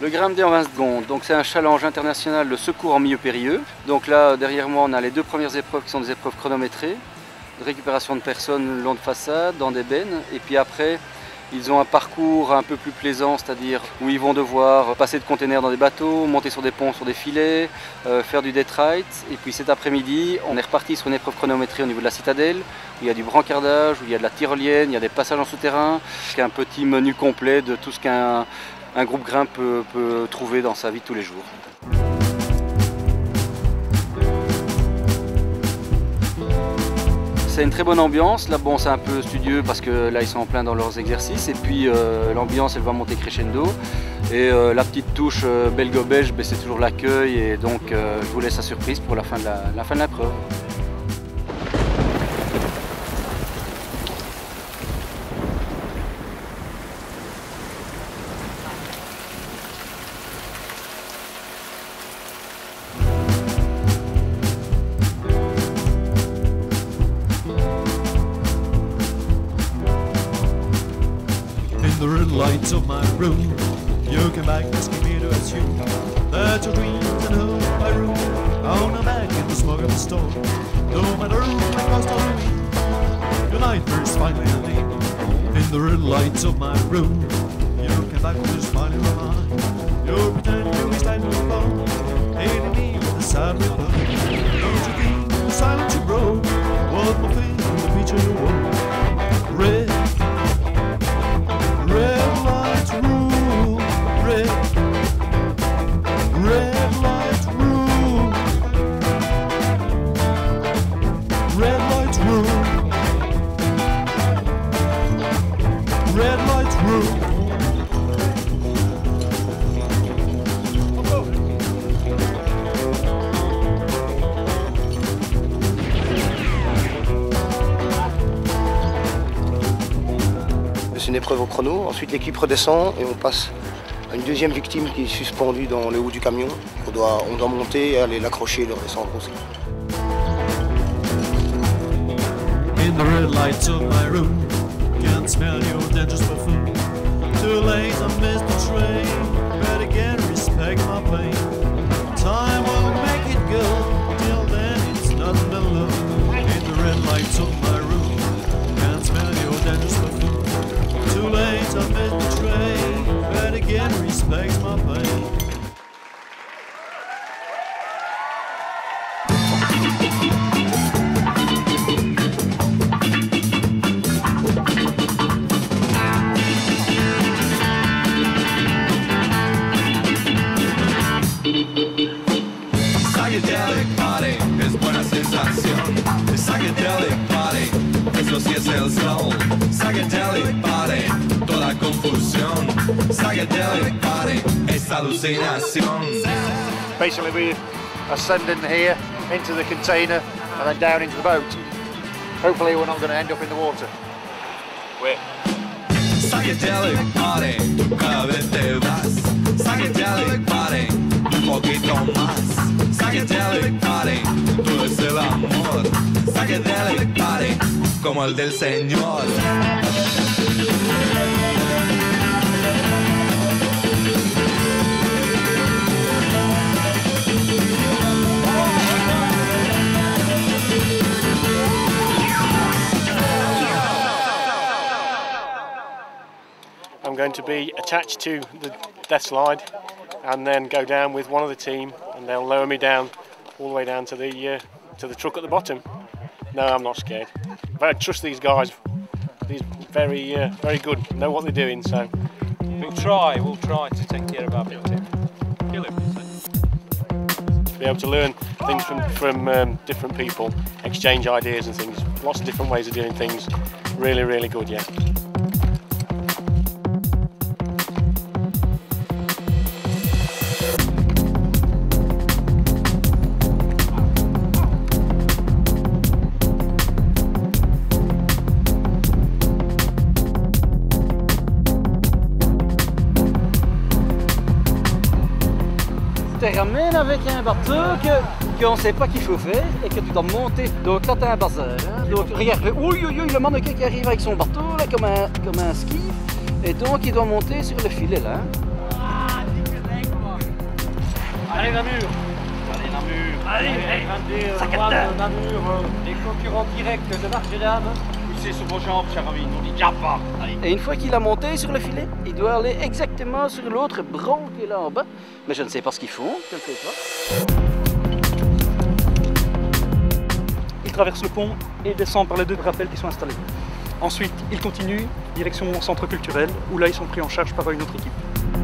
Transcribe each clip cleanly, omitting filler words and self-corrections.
Le Grimpe Day en 20 secondes, donc c'est un challenge international de secours en milieu périlleux. Donc là, derrière moi, on a les deux premières épreuves qui sont des épreuves chronométrées, de récupération de personnes le long de façade, dans des bennes. Et puis après, ils ont un parcours un peu plus plaisant, c'est-à-dire où ils vont devoir passer de containers dans des bateaux, monter sur des ponts, sur des filets, faire du detright. Et puis cet après-midi, on est reparti sur une épreuve chronométrée au niveau de la citadelle, où il y a du brancardage, où il y a de la tyrolienne, il y a des passages en souterrain. C'est un petit menu complet de tout ce qu'un groupe Grimpe peut trouver dans sa vie de tous les jours. C'est une très bonne ambiance. Là, bon, c'est un peu studieux parce que là, ils sont en plein dans leurs exercices. Et puis, l'ambiance, elle va monter crescendo. Et la petite touche belgo-belge, ben, c'est toujours l'accueil. Et donc, je vous laisse la surprise pour la fin de l'épreuve. The red lights of my room, you came back asking me to assume that your dreams and hope I room on a back in the smoke of the storm. No matter what cost on me, your nightmares finally ending. In the red lights of my room, you came back with a smiling eye. You pretend you be standing alone, hating me with a sad reply. Don't you think the silence you broke? What more thing in the picture you wrote? Red. Red lights rule, red lights rule, red lights rule, red lights rule. C'est une épreuve au chrono, ensuite l'équipe redescend et on passe à une deuxième victime qui est suspendue dans le haut du camion. On doit monter et aller l'accrocher et le redescendre aussi. In the red lights of my room, can't smell your dangerous perfume. Too late, I missed the train, but again respect my pain. Time will make it go, till then it's nothing but love. In the red lights of my room, can't smell your dangerous perfume. Too late, I missed the train, but again respect my pain. Psychedelic party es buena sensación. Psychedelic party, eso sí es el soul. Psychedelic party, toda confusión. Psychedelic party es alucinación. Basically, we are sending here into the container and then down into the boat. Hopefully, we're not going to end up in the water. Psychedelic party, tú cada vez te vas. Psychedelic party, un poquito más. Psychedelic party, tú es el amor. Psychedelic party, como el del Señor. I'm going to be attached to the death slide and then go down with one of the team and they'll lower me down all the way down to the truck at the bottom. No, I'm not scared. But I trust these guys. These very good, know what they're doing, so we'll try to take care of our victim. Be able to learn things from different people, exchange ideas and things, lots of different ways of doing things. Really, really good, yeah. te ramène avec un bateau qu'on ne sait pas qu'il faut faire et que tu dois monter. Donc là, tu as un bazar. Hein. Donc regarde, le mannequin qui arrive avec son bateau, là, comme un ski. Et donc, il doit monter sur le filet, là. Allez Namur. Allez Namur. Allez, Namur. Les concurrents directs de Marjodam. Poussez sur vos jambes, cher ami, on dit Jaffa. Et une fois qu'il a monté sur le filet, il doit aller exactement sur l'autre branche qui est là en bas. Mais je ne sais pas ce qu'ils font, je ne sais pas. Il traverse le pont et descend par les 2 rappels qui sont installés. Ensuite, il continue direction centre culturel, où là ils sont pris en charge par une autre équipe.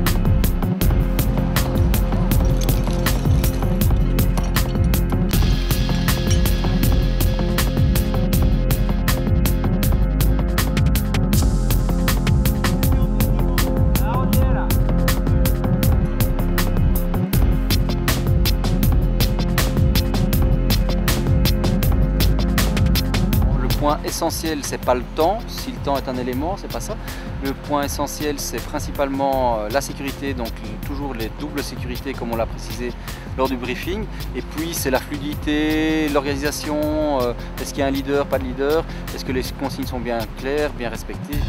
Le point essentiel, c'est pas le temps, si le temps est un élément, c'est pas ça. Le point essentiel, c'est principalement la sécurité, donc toujours les doubles sécurités comme on l'a précisé lors du briefing. Et puis c'est la fluidité, l'organisation, est-ce qu'il y a un leader, pas de leader, est-ce que les consignes sont bien claires, bien respectées.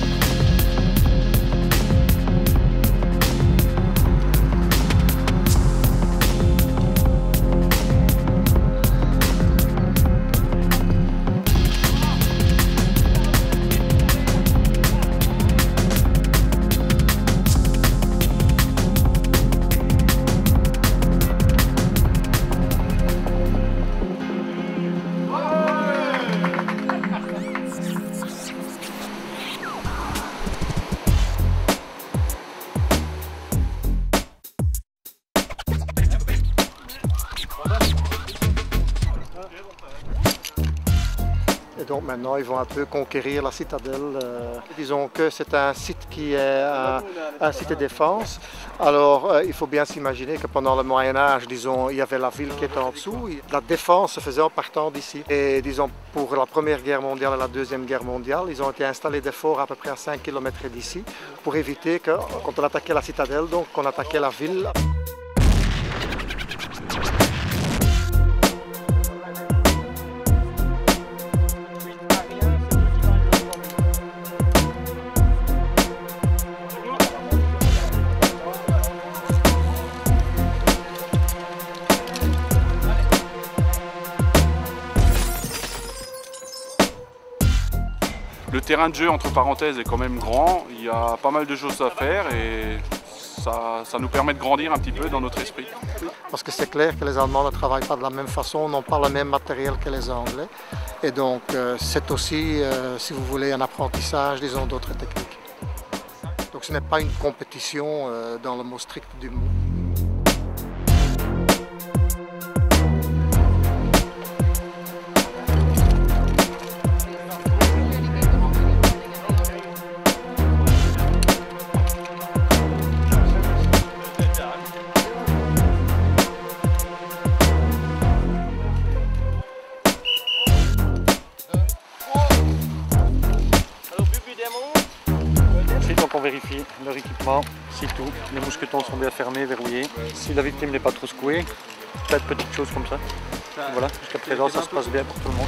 Et donc maintenant, ils vont un peu conquérir la citadelle. Disons que c'est un site qui est un site de défense. Alors, il faut bien s'imaginer que pendant le Moyen-Âge, disons, il y avait la ville qui était en dessous. La défense se faisait en partant d'ici. Et disons, pour la Première Guerre mondiale et la Deuxième Guerre mondiale, ils ont été installés des forts à peu près à 5 km d'ici pour éviter que, quand on attaquait la citadelle, donc qu'on attaquait la ville. Le terrain de jeu, entre parenthèses, est quand même grand. Il y a pas mal de choses à faire et ça nous permet de grandir un petit peu dans notre esprit. Parce que c'est clair que les Allemands ne travaillent pas de la même façon, n'ont pas le même matériel que les Anglais. Et donc c'est aussi, si vous voulez, un apprentissage, disons, d'autres techniques. Donc ce n'est pas une compétition dans le mot strict du mot. On vérifie leur équipement, si tout, les mousquetons sont bien fermés, verrouillés. Si la victime n'est pas trop secouée, tas de petites choses comme ça. Voilà, jusqu'à présent ça se passe bien pour tout le monde.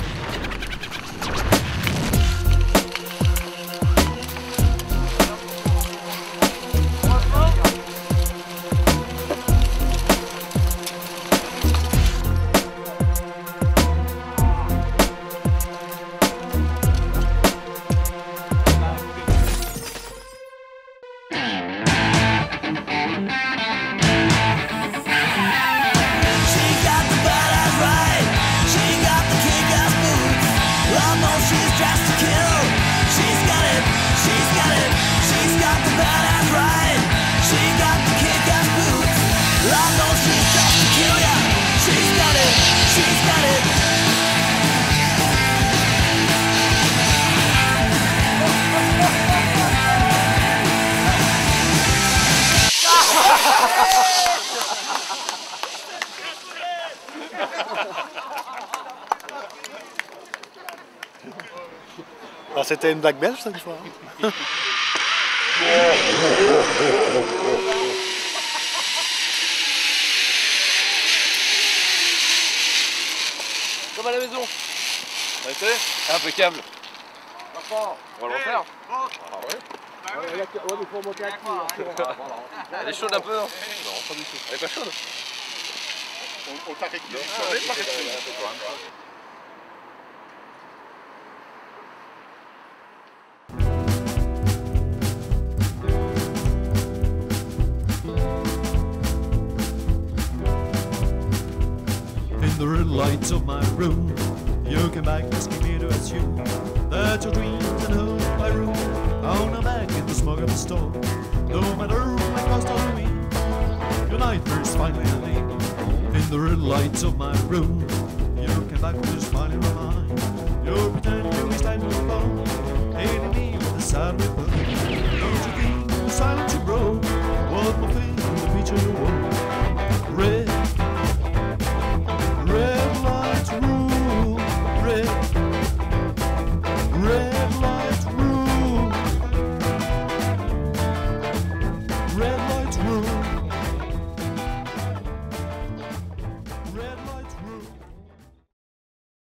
Ah, c'était une blague belge cette fois. Comme à la maison. Ça a été impeccable. On va le refaire. Ah ouais. Elle est chaude un peu. Non, pas du tout. Elle est pas chaude. On t'a réquisitionné par In the red lights of my room, you came back asking me to assume that your dreams and hope I rule on a back in the smoke of the storm. No matter my cost on me, your nightmares finally ending. In the red lights of my room, you came back with a smile in your eye. You pretend you be standing alone, hating me with a sad reply. Don't you think the silence you broke